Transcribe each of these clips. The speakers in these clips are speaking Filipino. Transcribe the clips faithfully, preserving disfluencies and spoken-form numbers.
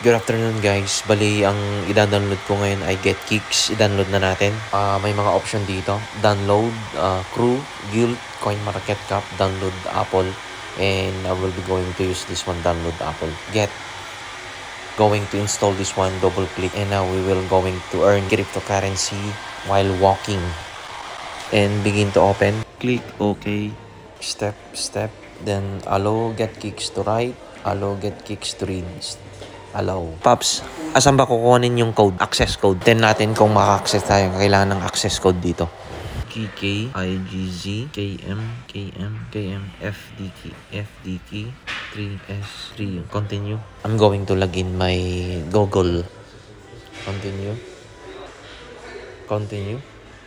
Good afternoon guys. Bali, ang i-download ko ngayon ay GetKicks. I-download na natin. Uh, may mga option dito. Download, uh, Crew, Guild, Coin Market Cap, Download Apple. And I will be going to use this one, Download Apple. Get. Going to install this one, double click. And now we will going to earn cryptocurrency while walking. And begin to open. Click OK. Step, step. Then allow GetKicks to write. Allow GetKicks to read. Allow. Pops, asan ba kukunin yung code? Access code. Then natin kung maka-access tayo. Kailangan ng access code dito. K K, I G Z, K M, K M, K M, F D K, F D K, three S, three. Continue. I'm going to log in my Google. Continue. Continue.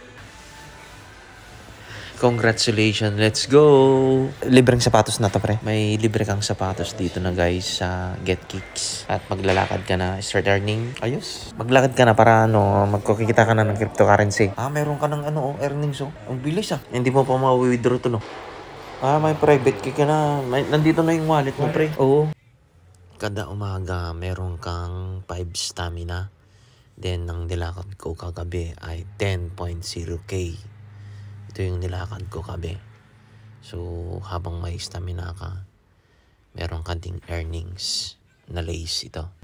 Congratulations, let's go! Libreng sapatos na to, pre. May libre kang sapatos dito na guys sa GetKicks. At maglalakad ka na, start earning. Ayos. Maglakad ka na para ano, magkukita ka na ng cryptocurrency. Ah, meron ka ng ano, oh, earnings oh. Ang bilis ah. Hindi mo pa ma-withdraw to no. Ah, may private key ka na. May, nandito na yung wallet mo, pre. Oo. Kada umaga, meron kang five stamina. Then, ang nilakad ko kagabi ay ten point zero K. Ito yung nilakad ko kabe. So, habang may stamina ka, meron ka ding earnings na lace ito.